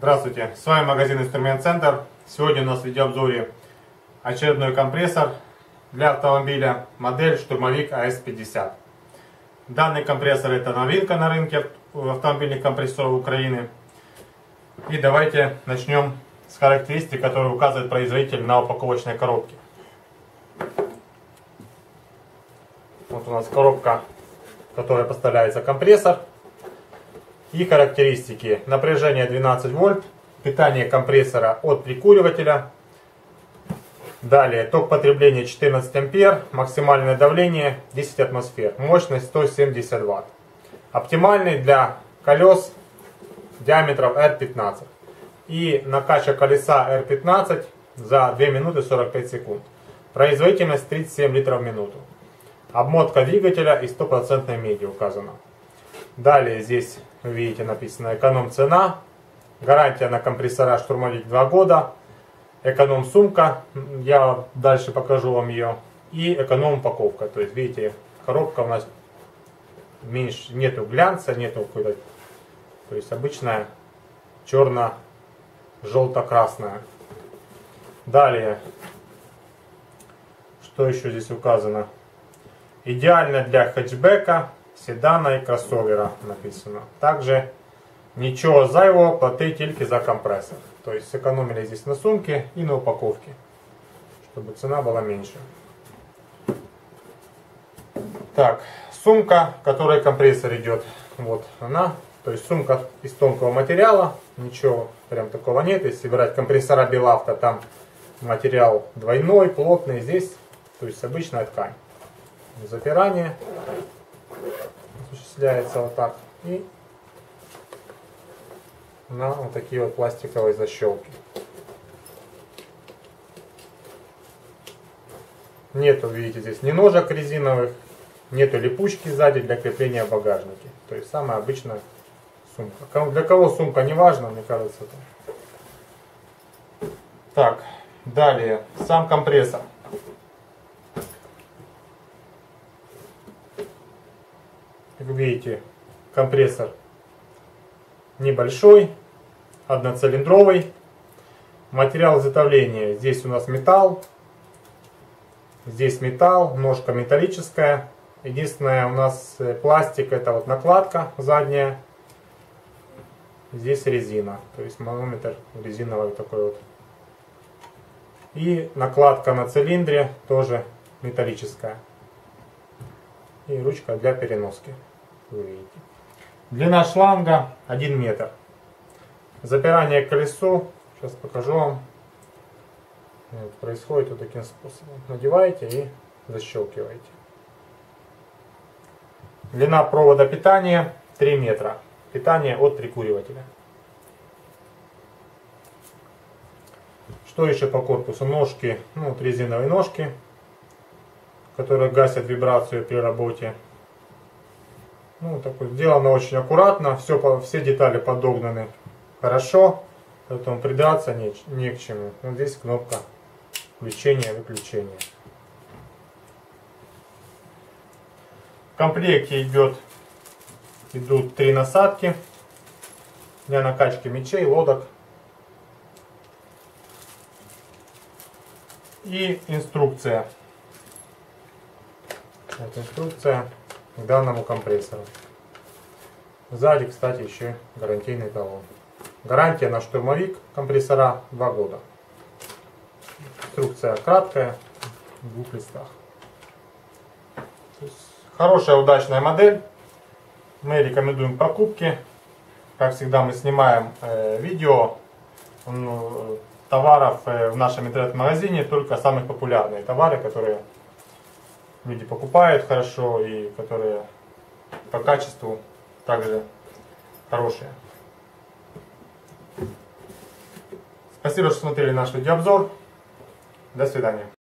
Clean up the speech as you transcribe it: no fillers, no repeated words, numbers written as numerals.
Здравствуйте, с вами магазин Инструмент Центр. Сегодня у нас в видеообзоре очередной компрессор для автомобиля, модель Штурмовик АС-50. Данный компрессор — это новинка на рынке автомобильных компрессоров Украины. И давайте начнем с характеристик, которые указывает производитель на упаковочной коробке. Вот у нас коробка, в которой поставляется компрессор. И характеристики: напряжение 12 вольт, питание компрессора от прикуривателя. Далее ток потребления 14 ампер, максимальное давление 10 атмосфер, мощность 170 ватт. Оптимальный для колес диаметров R15. И накачка колеса R15 за 2 минуты 45 секунд. Производительность 37 литров в минуту. Обмотка двигателя из 100% меди указана. Далее здесь, вы видите, написано эконом-цена. Гарантия на компрессора Штурмовик 2 года. Эконом-сумка, я дальше покажу вам ее. И эконом-упаковка. То есть, видите, коробка у нас меньше, нету глянца, нету какой-то. То есть обычная черно-желто-красная. Далее, что еще здесь указано? Идеально для хэтчбека, седана и кроссовера написано. Также ничего зайвого, плати тільки за компрессор. То есть сэкономили здесь на сумке и на упаковке, чтобы цена была меньше. Так, сумка, в которой компрессор идет, вот она. То есть сумка из тонкого материала, ничего прям такого нет. Если брать компрессора Белавто, там материал двойной, плотный. Здесь, то есть обычная ткань. Запирание осуществляется вот так. И на вот такие вот пластиковые защелки. Нету, видите, здесь ни ножек резиновых, нету липучки сзади для крепления в багажнике. То есть самая обычная сумка. Для кого сумка не важна, мне кажется. Так, далее сам компрессор. Как видите, компрессор небольшой, одноцилиндровый. Материал изготовления: здесь у нас металл, здесь металл, ножка металлическая. Единственное, у нас пластик — это вот накладка задняя. Здесь резина, то есть манометр резиновый такой вот. И накладка на цилиндре тоже металлическая. И ручка для переноски. Вы видите. Длина шланга 1 метр. Запирание к колесу, сейчас покажу вам. Вот, происходит вот таким способом. Надеваете и защелкиваете. Длина провода питания 3 метра. Питание от прикуривателя. Что еще по корпусу? Ножки, ну, вот резиновые ножки, которые гасят вибрацию при работе. Ну, такое, сделано очень аккуратно, все детали подогнаны хорошо, поэтому придраться не к чему. Вот здесь кнопка включения-выключения. В комплекте идут 3 насадки для накачки мечей, лодок. И инструкция. Вот инструкция к данному компрессору. Сзади, кстати, еще гарантийный талон. Гарантия на Штурмовик компрессора 2 года. Инструкция краткая, в 2 листах. Хорошая, удачная модель. Мы рекомендуем к покупке. Как всегда, мы снимаем видео товаров в нашем интернет-магазине, только самые популярные товары, которые люди покупают хорошо и которые по качеству также хорошие. Спасибо, что смотрели наш видеообзор. До свидания.